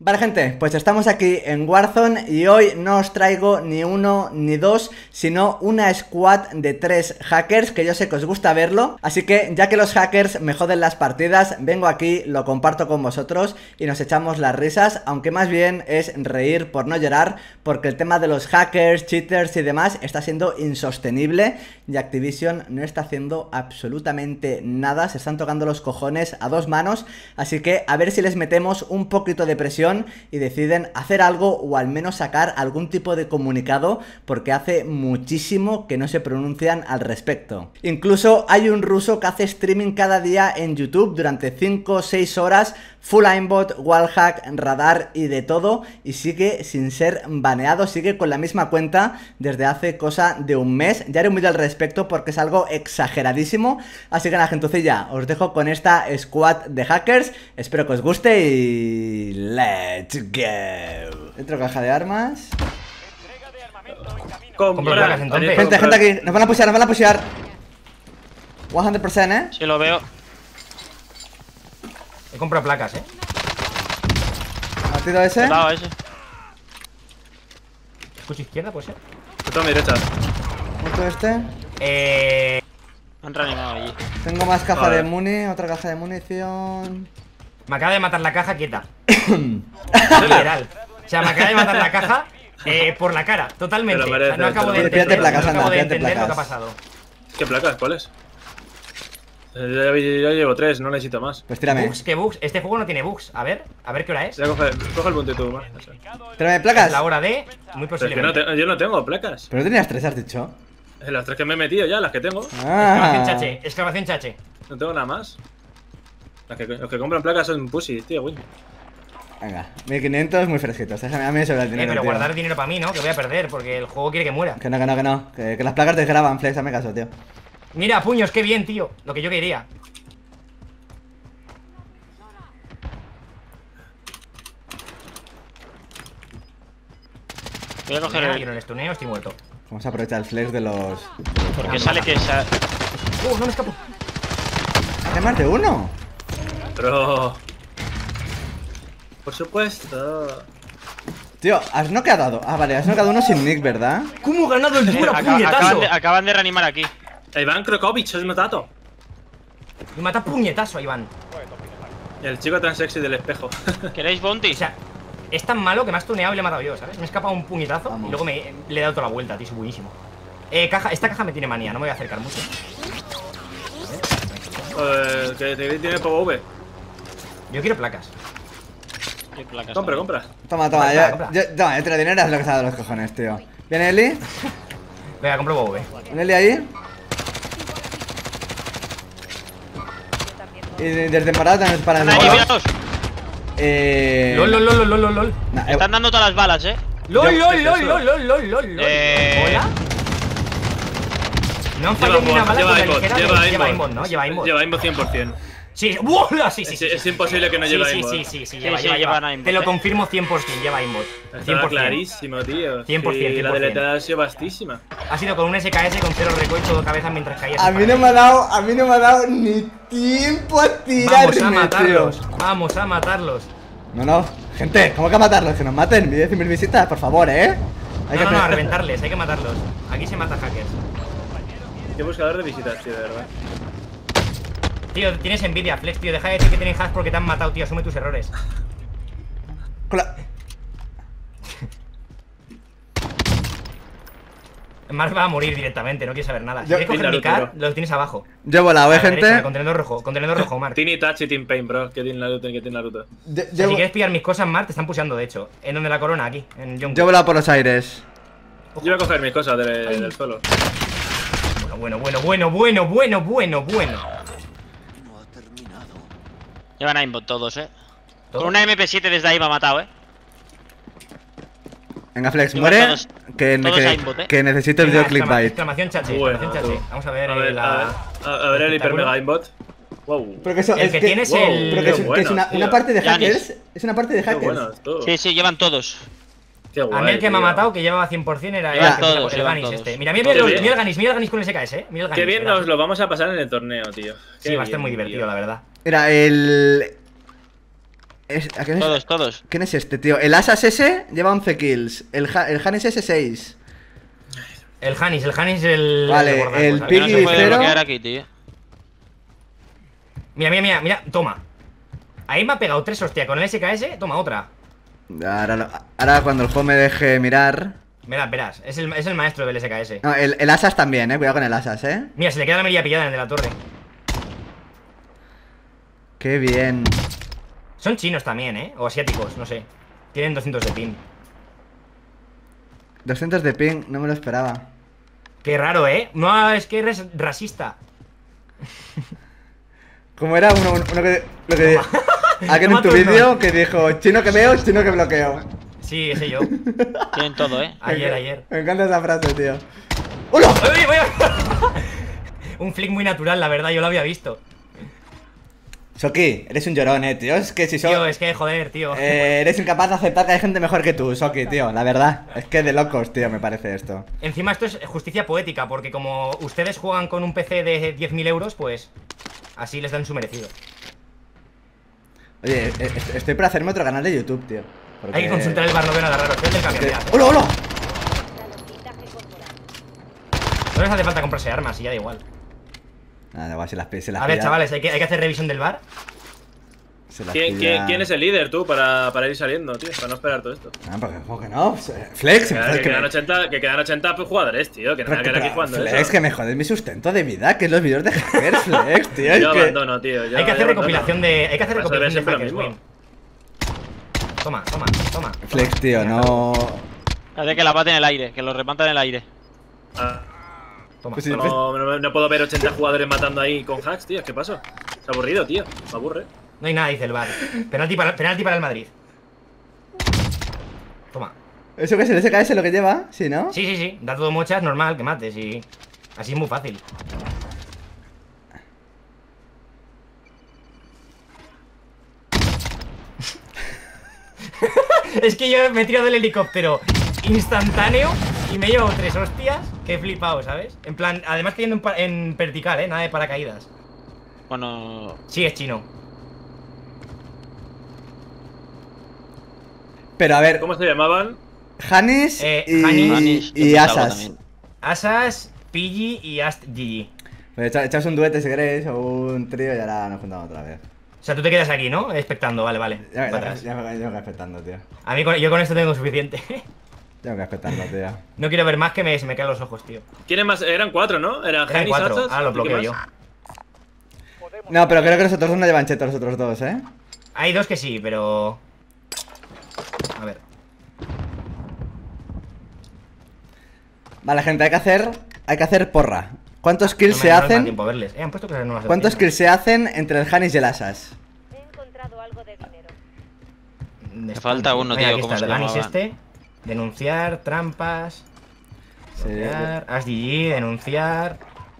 Vale gente, pues estamos aquí en Warzone y hoy no os traigo ni uno ni dos, sino una squad de 3 hackers que yo sé que os gusta verlo. Así que ya que los hackers me joden las partidas, vengo aquí, lo comparto con vosotros y nos echamos las risas, aunque más bien es reír por no llorar, porque el tema de los hackers, cheaters y demás está siendo insostenible y Activision no está haciendo absolutamente nada, se están tocando los cojones a dos manos, así que a ver si les metemos un poquito de presión y deciden hacer algo o al menos sacar algún tipo de comunicado, porque hace muchísimo que no se pronuncian al respecto. Incluso hay un ruso que hace streaming cada día en YouTube durante 5 o 6 horas, full aimbot, wallhack, radar y de todo, y sigue sin ser baneado, sigue con la misma cuenta desde hace cosa de un mes. Ya haré un vídeo al respecto porque es algo exageradísimo, así que nada gentucilla, os dejo con esta squad de hackers, espero que os guste y let's go. Dentro caja de armas. Compra, Gente aquí, nos van a pushear, 100%, Sí, lo veo. He comprado placas, Partido ese. Lado ese. Escucho izquierda, puede ser. Esto a mi derecha. Muerto este. Han reanimado allí. Tengo más caja Vale. de muni, otra caja de munición. Me acaba de matar la caja quieta. Literal. O sea, me acaba de matar la caja por la cara, totalmente. Te lo O sea, no mereces, acabo te de lo entender, mereces. Placas, no acabo anda, de pídate entender lo que ha placas. pasado. ¿Qué placas? ¿Cuáles? Ya llevo 3, no necesito más. Pues tírame. Bugs, ¿qué bugs? Este juego no tiene bugs. A ver qué hora es. Ya coge el punto y tú, más. Tírame Es placas. la hora de. Muy Pero es que posiblemente. yo no tengo placas. Pero tenías 3, has dicho. Las 3 que me he metido ya, las que tengo. Exclamación chache, exclamación chache. No tengo nada más. Los que compran placas son pussy, tío, güey. Venga, 1500 muy fresquitos. Déjame a mí sobre el dinero. Pero tío. guardar dinero para mí, ¿no? Que voy a perder porque el juego quiere que muera. Que no. Que las placas te graban, Flex, hazme caso, tío. Mira, puños, qué bien, tío. Lo que yo quería. Voy a coger Yo el. no le stuneo, estoy muerto. Vamos a aprovechar el flex de los. Porque sale que esa. No me escapo. ¿Hay más de uno? Pero. Por supuesto. Tío, has noqueado. Ah, vale, has noqueado uno sin nick, ¿verdad? ¿Cómo he ganado el duro puñetazo? Acaban de reanimar aquí. Iván Krokovic, has notado. Me mata puñetazo, Iván. El chico tan sexy del espejo. ¿Queréis bounty? O sea, es tan malo que me has tuneado y le he matado yo, ¿sabes? Me he escapado un puñetazo Vamos. y luego le he dado toda la vuelta, tío, es buenísimo. Esta caja me tiene manía, no me voy a acercar mucho. Que tiene PvV. Yo quiero placas. ¿Qué placas? Compra. Toma, Vale, compra. yo tiro dinero, es lo que se ha dado los cojones, tío. ¿Viene Eli? Venga, compro BV. ¿Viene Eli ahí? Y desde parado también para el Ahí, lado. míralos. LOL. Nah, Están dando todas las balas, LOL. ¿Hola? ¿Hola? No han fallado ni una bala con la ligera. Lleva aimbot, ¿no? Lleva aimbot. Lleva aimbot 100%. Sí, ¡buah! Sí. Es imposible que no lleve aimbot. Sí, llevan lleva. aimbot, Te lo confirmo 100%, lleva aimbot. Estaba 100%. clarísimo, tío. 100%, Sí, la 100%. deletada ha sido vastísima. Ha sido con un SKS con 0 recoil todo cabeza mientras caía. a mí no me ha dado ni tiempo a tirarme, tío. Vamos a matarlos. No, gente, ¿cómo que a matarlos? Que nos maten, 10.000 visitas, por favor, ¿eh? No, a reventarles, hay que matarlos. Aquí se mata hackers. Qué buscador de visitas, tío, de verdad. Tío, tienes envidia, Flex, tío. Deja de decir que tienes hacks porque te han matado, tío. Asume tus errores. Mark va a morir directamente, no quiere saber nada. Si Yo- quieres coger mi Naruto, car, bro. lo tienes abajo. Yo he volado, A la derecha, gente. Contenedor rojo, Mark. Team Itachi y Team Pain, bro. Que tiene Naruto, que tiene Naruto. Yo, O sea, si quieres pillar mis cosas, Mark, te están puseando, de hecho. En donde la corona, aquí, en John. yo he volado por los aires. Yo voy a coger mis cosas del suelo. Bueno. Llevan aimbot todos, ¿Todo? Con una MP7 desde ahí me ha matado, Venga, Flex, Yo muere. todos- que, todos que- aimbot, que necesito el Venga, video clickbait. exclamación chache, Bueno, exclamación chache. Vamos a ver, A ver el hiper mega aimbot. Wow. Pero que eso, El es que tienes wow, el. pero que es, Qué que es una bueno, parte de tío. hackers. Es una parte de Qué hackers. bueno esto. Sí, llevan todos. Qué guay. A mí el que me ha tío. matado, que llevaba 100%, era Llevan el, todos, el llevan Ganis todos. este. Mira Qué bien. el Ganis con el SKS, Mira el Ganis. Qué bien verás. nos lo vamos a pasar en el torneo, tío. Sí, Qué va a estar bien, muy divertido, tío. la verdad. Mira, el. ¿A quién es? Todos, todos. ¿Quién es este, tío? El Asas ese lleva 11 kills. El Hanis ese 6. El Hanis el. Vale, gordaco, el ¿sabes? Piggy No se puede cero. bloquear aquí, tío. Mira, toma. Ahí me ha pegado 3 hostia con el SKS, toma otra. Ahora cuando el juego me deje mirar. Verás, es el maestro del SKS. No, el Asas también, cuidado con el Asas, Mira, se le queda la mirilla pillada en el de la torre. Qué bien. Son chinos también, o asiáticos, no sé. Tienen 200 de ping. 200 de ping, no me lo esperaba. Qué raro, no, es que eres rasista. Como era uno que. Lo que aquel en tu Toma vídeo que dijo: chino que veo, chino que bloqueo. Sí, ese yo. Tienen todo, Ayer. Me encanta esa frase, tío. ¡Hola! Oye. Un flick muy natural, la verdad, yo lo había visto. Soki, eres un llorón, tío. Es que si sos. Tío, es que joder, tío. Eres incapaz de aceptar que hay gente mejor que tú, Soki, tío. La verdad. Es que de locos, tío, me parece esto. Encima esto es justicia poética, porque como ustedes juegan con un PC de 10.000 euros, pues así les dan su merecido. Oye, estoy por hacerme otro canal de YouTube, tío. Porque... Hay que consultar el bar, no veo nada raro. Estoy del cambiar. ¡Hola, hola! No les hace falta comprarse armas y ya da igual. Nada, igual se las pilla. A ver, chavales, hay que hacer revisión del bar. ¿Quién es el líder, tú, para ir saliendo, tío? Para no esperar todo esto. Ah, porque ¿cómo que no? Flex, Que quedan 80 jugadores, tío. Que no me voy a quedar aquí jugando Flex, eso. que me jodes mi sustento de vida, que es los vídeos de hackers, Flex, tío. Yo abandono, tío. Hay que hacer recopilación de. Hay que hacer Vas a ver recopilación de siempre lo hackers, mismo. Toma. Flex, tío, no. Hace que la pate en el aire, que lo remata en el aire. Toma. Pues sí, No puedo ver 80 jugadores matando ahí con hacks, tío. ¿Qué pasó? Es aburrido, tío. Me aburre. No hay nada, dice el bar. Penalti para el Madrid. Toma. ¿Eso que es el SKS lo que lleva? ¿Sí, no? Sí. Da todo mochas, normal, que mates y. Así es muy fácil. Es que yo me he tirado del helicóptero instantáneo y me he llevado 3 hostias que he flipado, ¿sabes? En plan, además cayendo en vertical, nada de paracaídas. Bueno. Sí, es chino. Pero a ver, ¿Cómo se llamaban? Hanis Hanis y Asas. Asas, Pidgey y Ast GG. Pues echaos un duete si queréis o un trío y ahora nos juntamos otra vez. O sea, tú te quedas aquí, ¿no? Expectando, vale. Ya Para atrás. me voy respetando, tío. A mí yo con esto tengo suficiente. Ya me voy respetando, tío. No quiero ver más que se me caen los ojos, tío. ¿Quiénes más? Eran 4, ¿no? Eran Eran Hanis, 4, Asas, ahora lo ¿y qué bloqueo más? yo. No, pero creo que los otros dos no llevan chetos, los otros dos, Hay 2 que sí, pero. A ver. Vale, gente, hay que hacer porra. ¿Cuántos kills se No me da hacen? tiempo a verles. Han puesto cosas nuevas. ¿Cuántos kills se hacen entre el Hanis y el Asas? He encontrado algo de dinero. Me falta uno, tío, Aquí ¿cómo está, se el Ganis llamaban? Denunciar, trampas. Sí, Bloquear, AsGG, denunciar.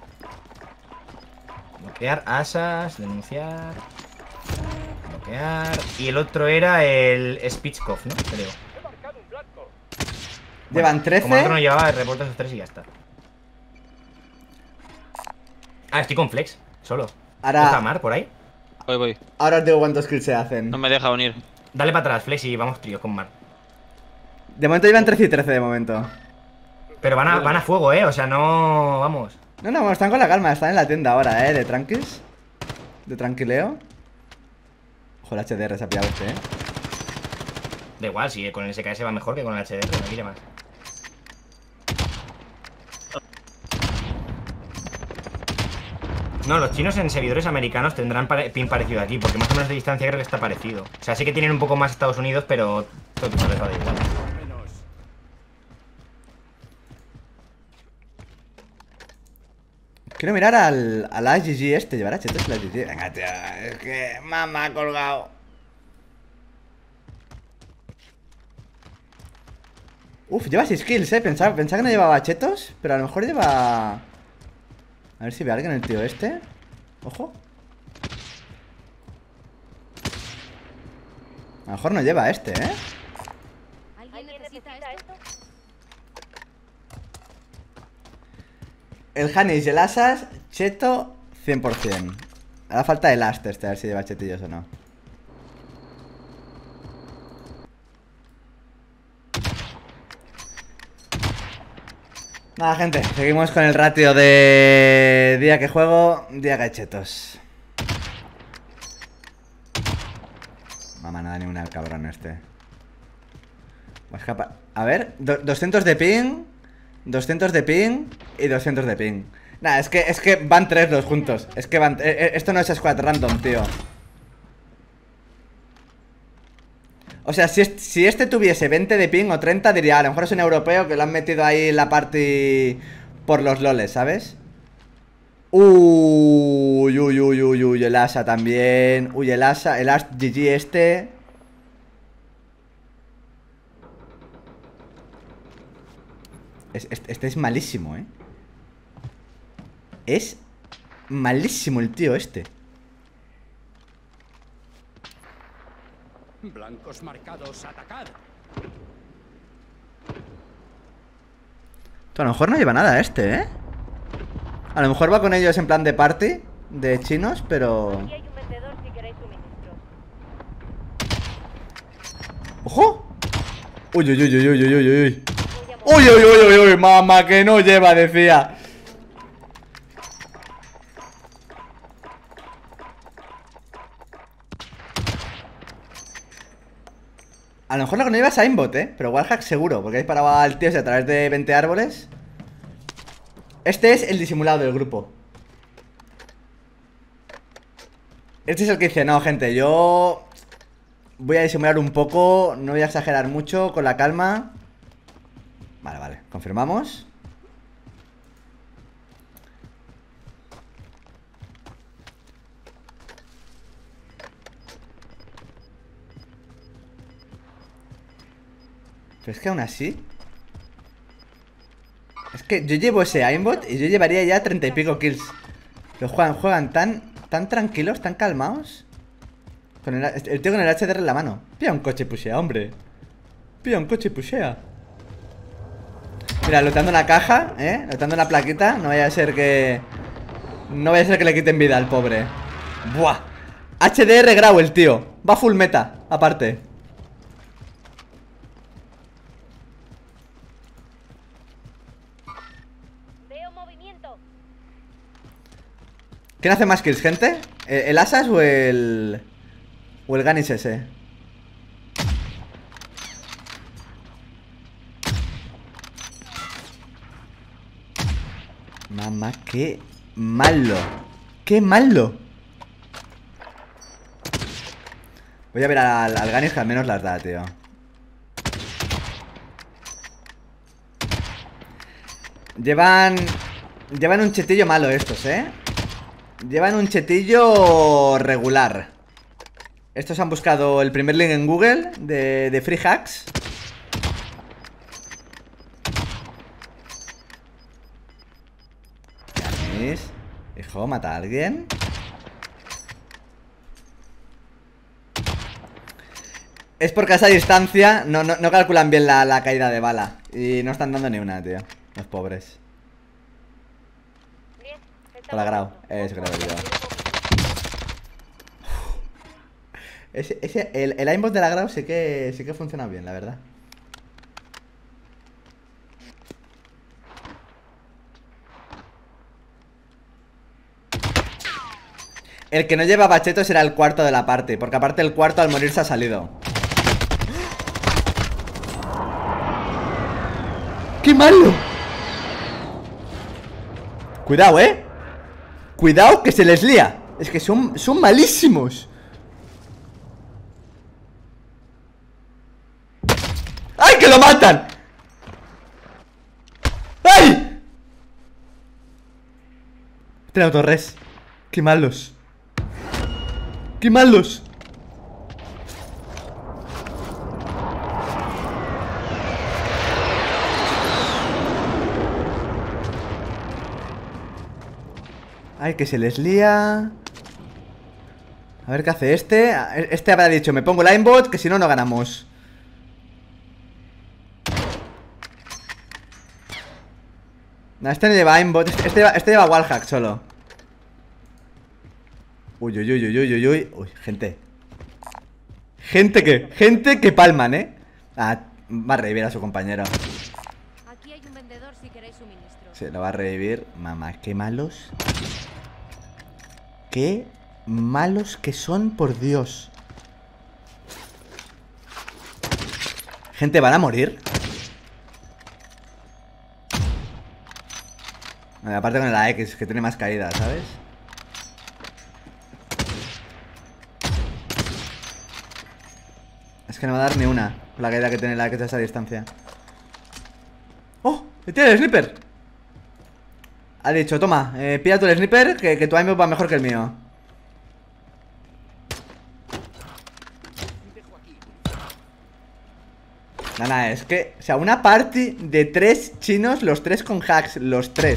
Bloquear, Asas, denunciar. Bloquear. Y el otro era el Speechcoff, ¿no? Creo. Llevan Como el otro no 13. llevaba, reporta esos 3 y ya está. Ah, estoy con Flex, solo. Ahora- ¿Está Mar por ahí? Voy. Ahora os digo cuántos kills se hacen. No me deja unir. Dale para atrás, Flex, y vamos tríos con Mar. De momento llevan 13 y 13 de momento. Pero van a fuego, o sea, no. Vamos. No, bueno, están con la calma, están en la tienda ahora, de tranquis. De tranquileo. Ojo, el HDR se ha pillado este, Da igual, si con el SKS va mejor que con el HDR, no quiere más. No, los chinos en servidores americanos tendrán pin parecido aquí, porque más o menos de distancia creo que está parecido. O sea, sí que tienen un poco más Estados Unidos, pero todo tipo les va de igual. Quiero mirar al AGG este, llevará chetos el AGG. Venga, tío, es que mamá ha colgado. Uf, lleva 6 kills, pensaba que no llevaba chetos, pero a lo mejor lleva... A ver si ve a alguien el tío este. Ojo. A lo mejor no lleva este, ¿Alguien necesita esto? El Hanis y el Asas, cheto 100%. Ahora falta el Ast este, a ver si lleva chetillos o no. Nada, gente, seguimos con el ratio de día que juego, día que hay chetos. Mamá, no da ni una al cabrón este. A ver, 200 de ping, 200 de ping y 200 de ping. Nah, es que van 3 los juntos. Es que van... esto no es squad random, tío. O sea, si este tuviese 20 de ping o 30, diría, a lo mejor es un europeo que lo han metido ahí en la party por los loles, ¿sabes? Uy, uy, uy, uy, uy, el Asa también. Uy, el Asa GG este. Este es malísimo, ¿eh? Es malísimo el tío este. Blancos marcados, atacad. A lo mejor no lleva nada este, ¿eh? A lo mejor va con ellos en plan de party de chinos, pero... Aquí hay un vendedor si queréis suministros. ¡Ojo! Uy, uy, uy, uy, uy, uy, uy, uy. Voy a Uy, uy, uy, uy, uy, mamá, que no lleva, decía. A lo mejor lo que no lleva es aimbot, pero wallhack seguro, porque ahí paraba al tío a través de 20 árboles. Este es el disimulado del grupo. Este es el que dice, no, gente, yo voy a disimular un poco, no voy a exagerar mucho, con la calma. Vale, vale, confirmamos. Pero es que aún así... Es que yo llevo ese aimbot y yo llevaría ya 30 y pico kills. Pero juegan tan tranquilos, tan calmados. Con el tío con el HDR en la mano. Pilla un coche y pushea, hombre. Pilla un coche y pushea. Mira, lotando una caja, lotando una plaquita. No vaya a ser que... No vaya a ser que le quiten vida al pobre. Buah. HDR grau el tío. Va full meta, aparte. Veo movimiento. ¿Quién hace más kills, gente? ¿El Asas o el... o el Ganis ese? Mamá, qué malo. ¡Qué malo! Voy a ver al Ganis que al menos las da, tío. Llevan un chetillo malo estos, Llevan un chetillo regular. Estos han buscado el primer link en Google de free hacks. Ganis, hijo, mata a alguien. Es porque a esa distancia no calculan bien la caída de bala. Y no están dando ni una, tío. Los pobres. Bien. Hola, Grau. Eso creo que yo. El aimbot de la Grau sí que funciona bien, la verdad. El que no lleva bachetos era el cuarto de la parte, porque aparte el cuarto al morir se ha salido. ¡Qué malo! Cuidado, cuidado que se les lía. Es que son malísimos. ¡Ay, que lo matan! ¡Ay! Tiene autorres. ¡Qué malos! ¡Qué malos! Ay, que se les lía. A ver qué hace este. Este habrá dicho, me pongo el aimbot, que si no, no ganamos. No, este no lleva aimbot. Este lleva wallhack solo. Uy, uy, uy, uy, uy, uy. Uy, gente. Gente que palman, Ah, va a revivir a su compañero. Aquí hay un vendedor si queréis suministros. Se lo va a revivir. Mamá, qué malos. Qué malos que son, por Dios. Gente, ¿van a morir? Vale, aparte con la X, que tiene más caída, ¿sabes? Es que no va a dar ni una con la caída que tiene la X a esa distancia. ¡Oh! ¡Le tiene el sniper! Ha dicho, toma, pilla tú el sniper, que tu aim va mejor que el mío. Nada, es que, o sea, una party de 3 chinos, los 3 con hacks, los 3.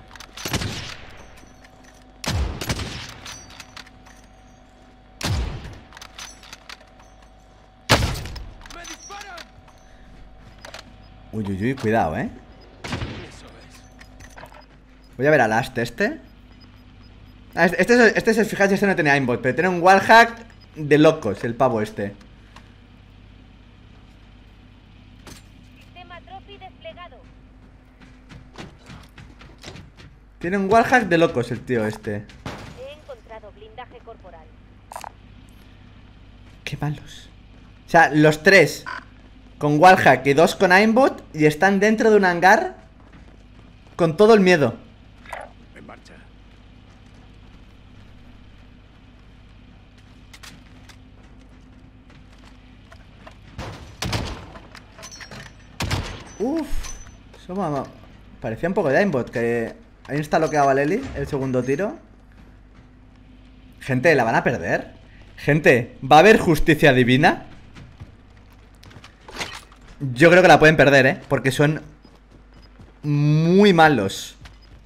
Uy, uy, uy, cuidado, Voy a ver al Last este. Este es, fijaos, este no tiene aimbot, pero tiene un wallhack de locos, el pavo este. Sistema Trophy desplegado. Tiene un wallhack de locos el tío este. He encontrado blindaje corporal. Qué malos. O sea, los 3 con wallhack y 2 con aimbot y están dentro de un hangar con todo el miedo. En marcha. Uff. Eso parecía un poco de aimbot. Que ahí está lo que daba Leli, el segundo tiro. Gente, ¿la van a perder? Gente, ¿va a haber justicia divina? Yo creo que la pueden perder, porque son muy malos.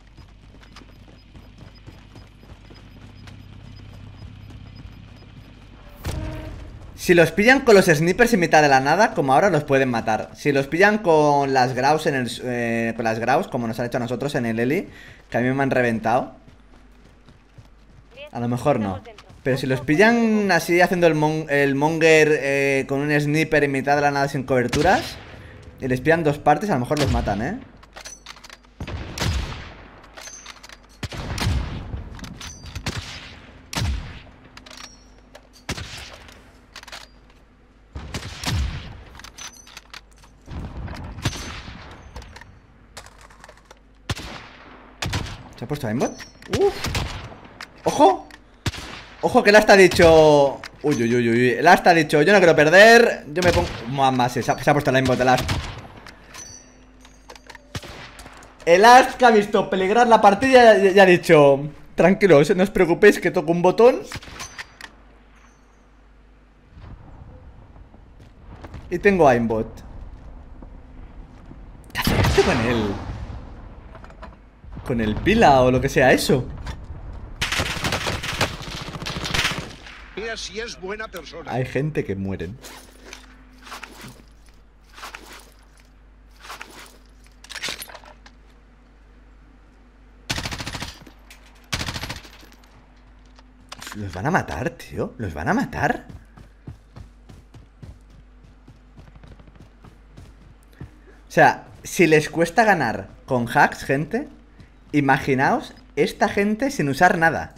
Si los pillan con los snipers en mitad de la nada, como ahora, los pueden matar. Si los pillan con las Graus con las Graus, como nos han hecho a nosotros en el Eli, que a mí me han reventado, a lo mejor no. Pero si los pillan así haciendo el monger con un sniper en mitad de la nada sin coberturas, y les pillan 2 partes, a lo mejor los matan, ¿Se ha puesto aimbot? ¡Uf! ¡Ojo! Ojo que el Asta ha dicho... Uy, uy, uy, uy. El Asta ha dicho, yo no quiero perder. Yo me pongo... Mamá, se ha puesto el aimbot el Asta. El Asta que ha visto peligrar la partida y ha dicho... Tranquilos, no os preocupéis que toco un botón y tengo aimbot. ¿Qué hace esto con él? Con el pila o lo que sea eso. Mira si es buena persona. Hay gente que mueren. Los van a matar, tío. Los van a matar. O sea, si les cuesta ganar con hacks, gente, imaginaos esta gente sin usar nada.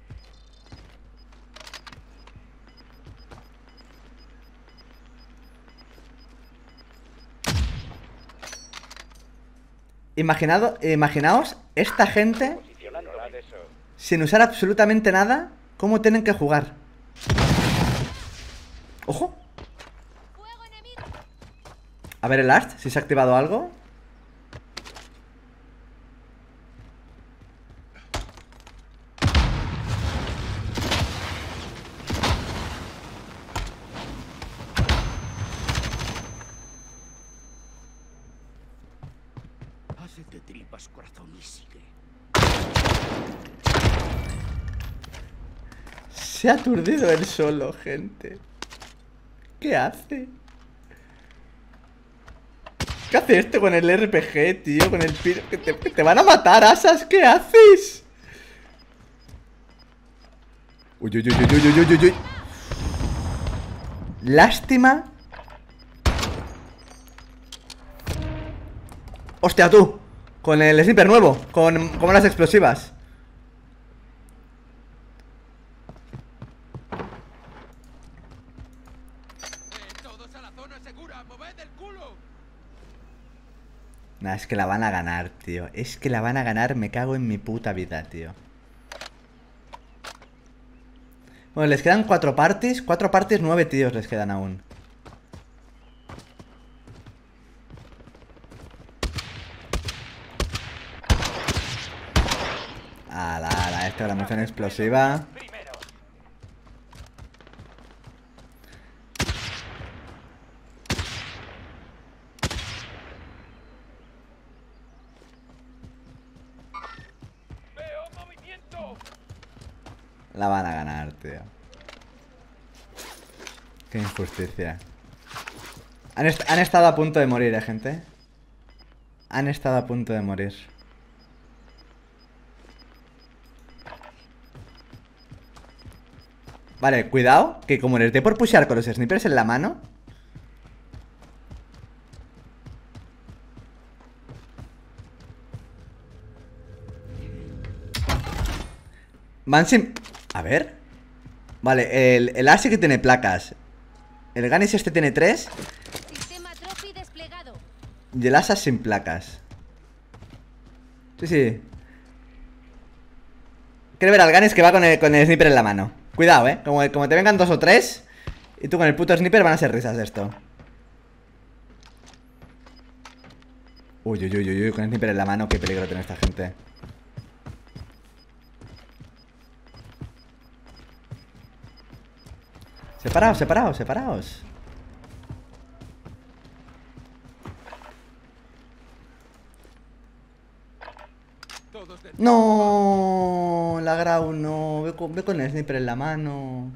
Imaginaos esta gente sin usar absolutamente nada. ¿Cómo tienen que jugar? ¡Ojo! A ver el Ast, si se ha activado algo. Hácete tripas, corazón, y sigue. Se ha aturdido él solo, gente. ¿Qué hace? ¿Qué hace este con el RPG, tío? Con el piro. Que te van a matar, Asas. ¿Qué haces? Uy, uy, uy, uy, uy, uy, uy, uy. Lástima. ¡Hostia, tú! Con el sniper nuevo, con las explosivas. Todos a la zona segura, moved el culo. Nah, es que la van a ganar, tío. Es que la van a ganar, me cago en mi puta vida, tío. Bueno, les quedan 4 parties. 4 parties, 9 tíos les quedan aún. Ala, esta es la munición explosiva. La van a ganar, tío. Qué injusticia. Han estado a punto de morir, gente. Han estado a punto de morir. Vale, cuidado, que como les dé por pushear con los snipers en la mano. Van sin... A ver. Vale, el A sí que tiene placas. El Ganis este tiene 3. Sistema Trophy desplegado. Y el Asa sin placas. Sí, sí. Quiero ver al Ganis que va con el sniper en la mano. Cuidado, como te vengan 2 o 3 y tú con el puto sniper, van a ser risas esto. Uy, con el sniper en la mano. Qué peligro tiene esta gente. Separaos. No, la Grau no. Ve con el sniper en la mano.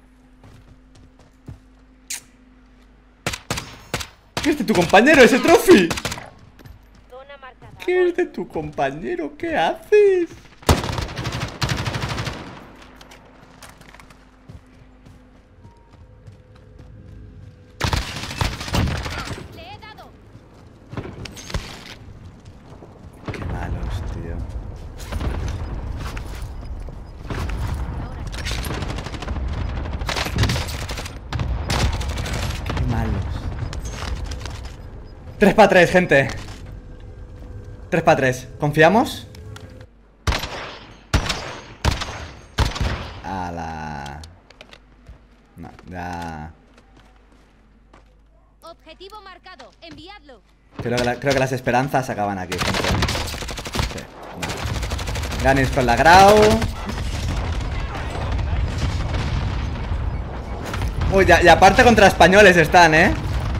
¿Qué es de tu compañero ese trophy? Zona marcada. ¿Qué es de tu compañero? ¿Qué haces? Le he dado. Qué malos, tío. Qué malos. 3 para 3, gente. 3 para 3. ¿Confiamos? Ala. No, ya. Objetivo marcado. Enviadlo. Creo que las esperanzas acaban aquí, gente. Sí, no. Ganis con la Grau. Uy, y aparte contra españoles están, ¿eh?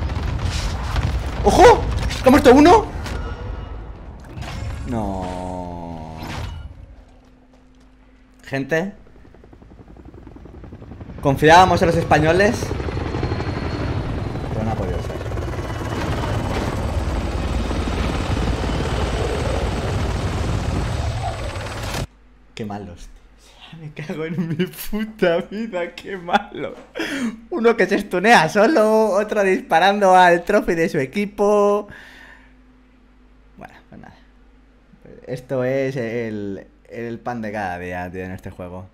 ¡Ojo! ¿Que ha muerto uno? No. Gente, confiábamos en los españoles, pero no ha podido ser. Qué malos, tío. Me cago en mi puta vida, qué malo. Uno que se stunea solo, otro disparando al trophy de su equipo. Bueno, pues nada. Esto es el pan de cada día, tío, en este juego.